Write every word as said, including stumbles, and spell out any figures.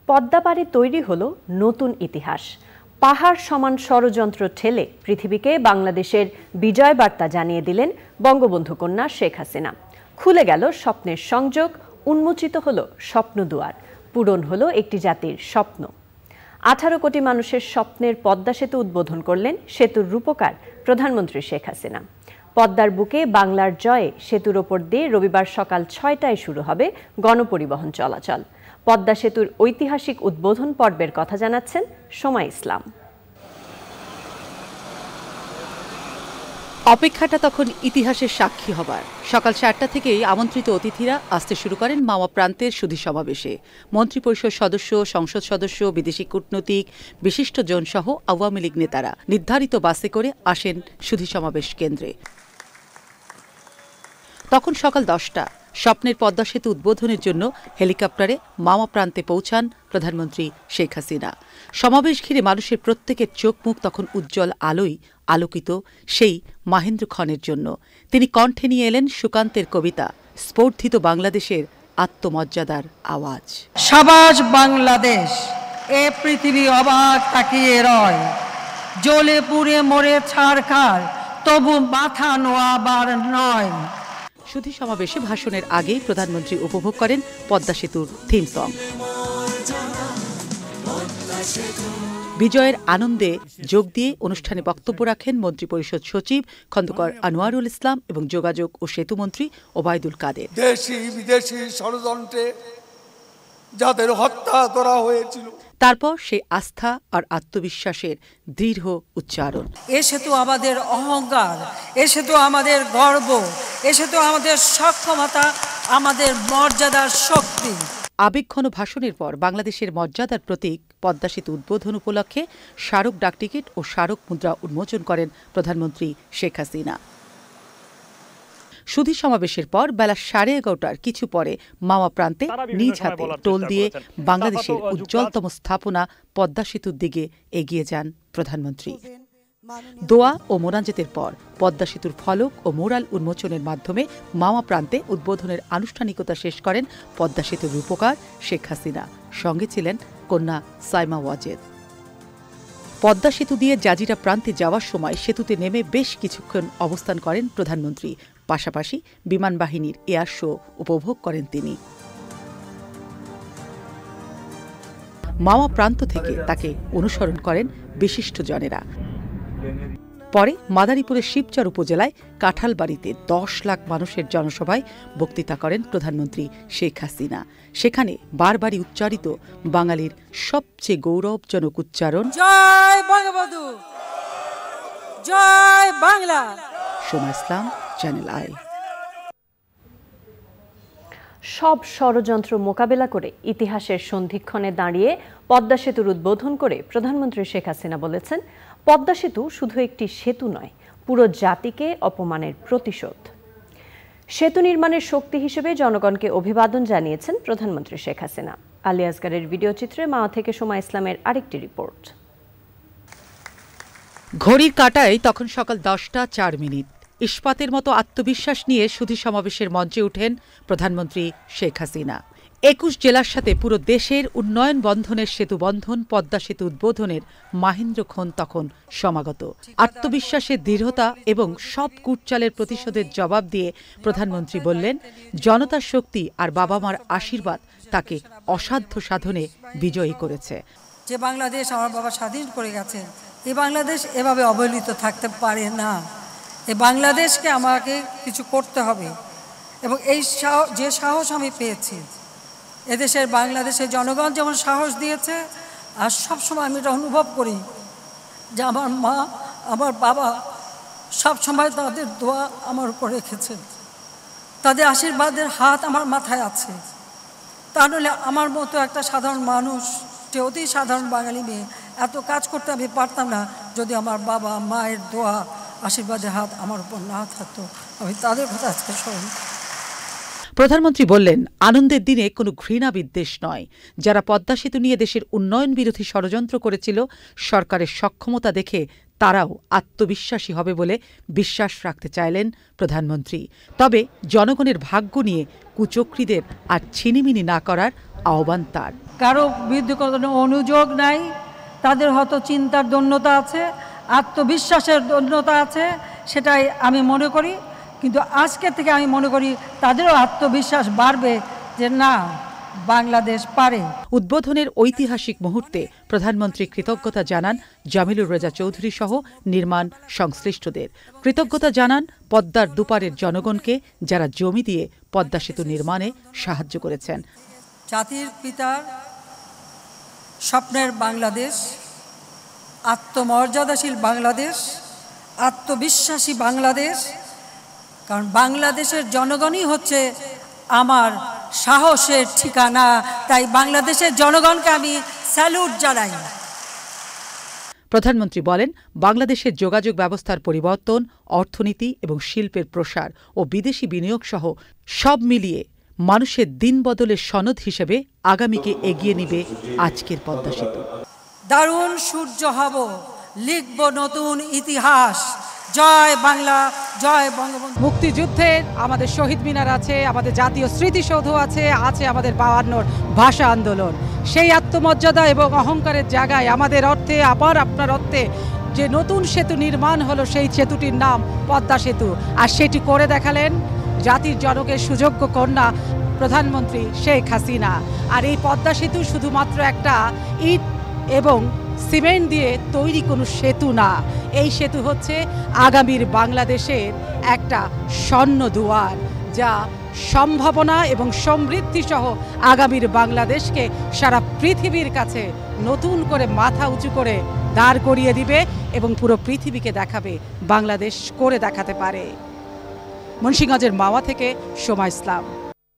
পদ্মা পাড়ে তৈরি হলো নতুন ইতিহাস। পাহাড় সমান ষড়যন্ত্র ঠেলে পৃথিবীকে বাংলাদেশের বিজয় বার্তা জানিয়ে দিলেন বঙ্গবন্ধু কন্যা শেখ হাসিনা। খুলে গেল স্বপ্নের সংযোগ, উন্মোচিত হলো স্বপ্নদুয়ার, পূরণ হলো একটি জাতির স্বপ্ন। আঠারো কোটি মানুষের স্বপ্নের পদ্মা সেতু উদ্বোধন করলেন সেতুর রূপকার প্রধানমন্ত্রী শেখ হাসিনা। পদ্মার বুকে বাংলার জয়ে সেতুর ওপর দিয়ে রবিবার সকাল ছয়টায় শুরু হবে গণপরিবহন চলাচল। পদ্মা সেতুর ঐতিহাসিক উদ্বোধন পর্বের কথা জানাচ্ছেন সময় ইসলাম। অপেক্ষাটা তখন ইতিহাসের সাক্ষী হবার। সকাল সাতটা থেকেই আমন্ত্রিত অতিথিরা আসতে শুরু করেন মাওয়া প্রান্তের সুধী সমাবেশে। মন্ত্রিপরিষদ সদস্য, সংসদ সদস্য, বিদেশি কূটনীতিক, বিশিষ্টজন সহ আওয়ামী লীগ নেতারা নির্ধারিত বাসে করে আসেন সুধী সমাবেশ কেন্দ্রে। তখন সকাল দশটা। স্বপ্নের পদ্মা সেতু উদ্বোধনের জন্য হেলিকপ্টারে মাওয়া প্রান্তে পৌঁছান প্রধানমন্ত্রী শেখ হাসিনা। সমাবেশ ঘিরে মানুষের প্রত্যেকের চোখ মুখ তখন উজ্জ্বল আলোয় আলোকিত সেই মাহেন্দ্র খনের জন্য। তিনি কণ্ঠে নিয়ে এলেন সুকান্তের কবিতা স্পর্ধিত বাংলাদেশের আত্মমর্যাদার আওয়াজ। সাবাস বাংলাদেশ, এ পৃথিবী অবাক তাকিয়ে রয়, জ্বলে পুড়ে মরে ছারখার, তবু মাথা নোয়াবার নয়। সুধী সমাবেশে ভাষণের আগেই প্রধানমন্ত্রী উপভোগ করেন পদ্মা সেতুর থিম সং। বিজয়ের আনন্দে যোগ দিয়ে অনুষ্ঠানে বক্তব্য রাখেন মন্ত্রিপরিষদ সচিব খন্দকার আনোয়ারুল ইসলাম এবং যোগাযোগ ও সেতুমন্ত্রী ওবায়দুল কাদের। দেশি বিদেশি ষড়যন্ত্রে যাদের হত্যা করা হয়েছিল, তারপর সেই আস্থা আর আত্মবিশ্বাসের দৃঢ় উচ্চারণ। এ সেতু আমাদের অহংকার, এ সেতু আমাদের গর্ব, এ সেতু আমাদের সক্ষমতা, আমাদের মর্যাদার শক্তি। আবেগঘন ভাষণের পর বাংলাদেশের মর্যাদার প্রতীক পদ্মা সেতু উদ্বোধন উপলক্ষে স্মারক ডাকটিকিট ও স্মারক মুদ্রা উন্মোচন করেন প্রধানমন্ত্রী শেখ হাসিনা। সুধী সমাবেশের পর বেলা সাড়ে এগারোটার কিছু পরে মাওয়া প্রান্তে নিজ হাতে টোল দিয়ে বাংলাদেশের উজ্জ্বলতম স্থাপনা পদ্মা সেতুর দিকে এগিয়ে যান প্রধানমন্ত্রী। দোয়া ও মোনাজেতের পর পদ্মা সেতুর ফলক ও মোরাল উন্মোচনের মাধ্যমে মাওয়া প্রান্তে উদ্বোধনের আনুষ্ঠানিকতা শেষ করেন পদ্মা সেতুর রূপকার শেখ হাসিনা। সঙ্গে ছিলেন কন্যা সাইমা ওয়াজেদ। পদ্মা সেতু দিয়ে জাজিরা প্রান্তে যাওয়ার সময় সেতুতে নেমে বেশ কিছুক্ষণ অবস্থান করেন প্রধানমন্ত্রী। পাশাপাশি বিমান বাহিনীর এয়ার শো উপভোগ করেন তিনি। মাওয়া প্রান্ত থেকে তাকে অনুসরণ করেন বিশিষ্টজনেরা। পরে মাদারীপুরের শিবচর উপজেলায় কাঁঠালবাড়িতে দশ লাখ মানুষের জনসভায় বক্তৃতা করেন প্রধানমন্ত্রী শেখ হাসিনা। সেখানে বারবারই উচ্চারিত বাঙালির সবচেয়ে গৌরবজনক উচ্চারণ জয় বঙ্গবন্ধু, জয় বাংলা। সময় ইসলাম, চ্যানেল আই। সব ষড়যন্ত্র মোকাবেলা করে ইতিহাসের সন্ধিক্ষণে দাঁড়িয়ে পদ্মা সেতুর উদ্বোধন করে প্রধানমন্ত্রী শেখ হাসিনা বলেছেন, পদ্মা সেতু শুধু একটি সেতু নয়, পুরো জাতিকে অপমানের প্রতিশোধ। সেতু নির্মাণের শক্তি হিসেবে জনগণকে অভিবাদন জানিয়েছেন প্রধানমন্ত্রী শেখ হাসিনা। আলী আসগারের ভিডিও চিত্রে মাওয়া থেকে সময় ইসলামের আরেকটি রিপোর্ট। ঘড়ির কাঁটায় তখন সকাল দশটা চার মিনিট। ইস্পাতের মতো আত্মবিশ্বাস নিয়ে সুধী সমাবেশের মঞ্চে উঠেন প্রধানমন্ত্রী শেখ হাসিনা। একুশ জেলার সাথে পুরো দেশের উন্নয়ন বন্ধনের সেতু বন্ধন পদ্মা সেতু উদ্বোধনের মাহেন্দ্রক্ষণ তখন সমাগত। আত্মবিশ্বাসের দৃঢ়তা এবং সব কুটচালের প্রতিশোধের জবাব দিয়ে প্রধানমন্ত্রী বললেন, জনতার শক্তি আর বাবা মার আশীর্বাদ তাকে অসাধ্য সাধনে বিজয়ী করেছে। যে বাংলাদেশ আমার বাবা স্বাধীন করে গেছেন, এই বাংলাদেশ এভাবে অবহেলিত থাকতে পারে না। এই বাংলাদেশকে আমাকে কিছু করতে হবে এবং এই যে সাহস আমি পেয়েছি, এদেশের বাংলাদেশের জনগণ যেমন সাহস দিয়েছে, আর সবসময় আমি এটা অনুভব করি যে আমার মা, আমার বাবা সবসময় তাদের দোয়া আমার উপর রেখেছে, তাদের আশীর্বাদের হাত আমার মাথায় আছে। তা নাহলে আমার মতো একটা সাধারণ মানুষ, যে অতি সাধারণ বাঙালি মেয়ে, এত কাজ করতে আমি পারতাম না যদি আমার বাবা মায়ের দোয়া আশীর্বাদের হাত আমার উপর না থাকতো। আমি তাদের কথা আজকে স্মরণ। প্রধানমন্ত্রী বললেন, আনন্দের দিনে কোনো ঘৃণা বিদ্বেষ নয়। যারা পদ্মা সেতু নিয়ে দেশের উন্নয়ন বিরোধী ষড়যন্ত্র করেছিল, সরকারের সক্ষমতা দেখে তারাও আত্মবিশ্বাসী হবে বলে বিশ্বাস রাখতে চাইলেন প্রধানমন্ত্রী। তবে জনগণের ভাগ্য নিয়ে কুচক্রীদের আর ছিনিমিনি না করার আহ্বান তার। কারো বিরুদ্ধে কোনো অনুযোগ নাই, তাদের হয়তো চিন্তার দন্যতা আছে, আত্মবিশ্বাসের দন্যতা আছে, সেটাই আমি মনে করি। কিন্তু আজকে থেকে আমি মনে করি তাদেরও আত্মবিশ্বাস বাড়বে যে না, বাংলাদেশ পারে। উদ্বোধনের ঐতিহাসিক মুহূর্তে প্রধানমন্ত্রী কৃতজ্ঞতা জানান জামিলুর রেজা চৌধুরী সহ নির্মাণ সংশ্লিষ্টদের। কৃতজ্ঞতা জানান পদ্মার দুপারের জনগণকে, যারা জমি দিয়ে পদ্মা সেতু নির্মাণে সাহায্য করেছেন। জাতির পিতার স্বপ্নের বাংলাদেশ, আত্মমর্যাদাশীল বাংলাদেশ, আত্মবিশ্বাসী বাংলাদেশ। কারণ বাংলাদেশের জনগণই হচ্ছে আমার সাহসের ঠিকানা, তাই বাংলাদেশের জনগণকে আমি স্যালুট জানাই। প্রধানমন্ত্রী বলেন, বাংলাদেশের যোগাযোগ ব্যবস্থার পরিবর্তন, অর্থনীতি এবং শিল্পের প্রসার ও বিদেশি বিনিয়োগ সহ সব মিলিয়ে মানুষের দিন বদলের সনদ হিসেবে আগামীকে এগিয়ে নিবে আজকের পদ্মা সেতু। দারুণ সূর্য হব, লিখব নতুন ইতিহাস। জয় বাংলা, জয় বঙ্গবন্ধু। মুক্তিযুদ্ধের আমাদের শহীদ মিনার আছে, আমাদের জাতীয় স্মৃতিসৌধ আছে, আছে আমাদের বায়ান্নর ভাষা আন্দোলন। সেই আত্মমর্যাদা এবং অহংকারের জায়গায় আমাদের অর্থে, আবার আপনার অর্থে যে নতুন সেতু নির্মাণ হলো, সেই সেতুটির নাম পদ্মা সেতু। আর সেটি করে দেখালেন জাতির জনকের সুযোগ্য কন্যা প্রধানমন্ত্রী শেখ হাসিনা। আর এই পদ্মা সেতু শুধুমাত্র একটা ইট এবং সিমেন্ট দিয়ে তৈরি কোনো সেতু না, এই সেতু হচ্ছে আগামীর বাংলাদেশের একটা স্বর্ণ দুয়ার, যা সম্ভাবনা এবং সমৃদ্ধি সহ আগামীর বাংলাদেশকে সারা পৃথিবীর কাছে নতুন করে মাথা উঁচু করে দাঁড় করিয়ে দিবে এবং পুরো পৃথিবীকে দেখাবে বাংলাদেশ করে দেখাতে পারে। মুন্সিগঞ্জের মাওয়া থেকে সোমা ইসলাম।